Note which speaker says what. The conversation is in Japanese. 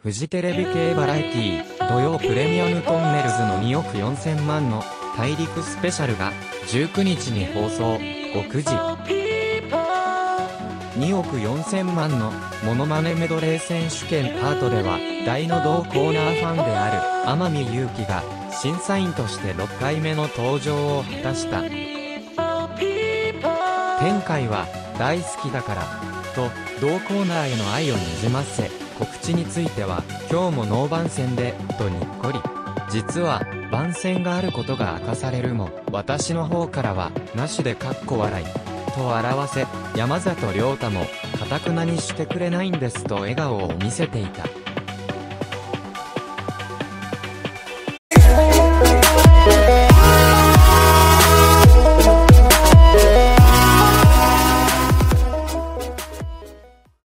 Speaker 1: フジテレビ系バラエティー、土曜プレミアムトンネルズの2億4000万の大陸スペシャルが19日に放送、9時。2億4000万のモノマネメドレー選手権パートでは、大の同コーナーファンである天海祐希が審査員として6回目の登場を果たした。天海は大好きだからと同コーナーへの愛をにじませ、告知については今日もノー番宣でとにっこり。実は番宣があることが明かされるも私の方からはなしでかっこ笑いと表せ、山里亮太も頑なにしてくれないんですと笑顔を見せていた。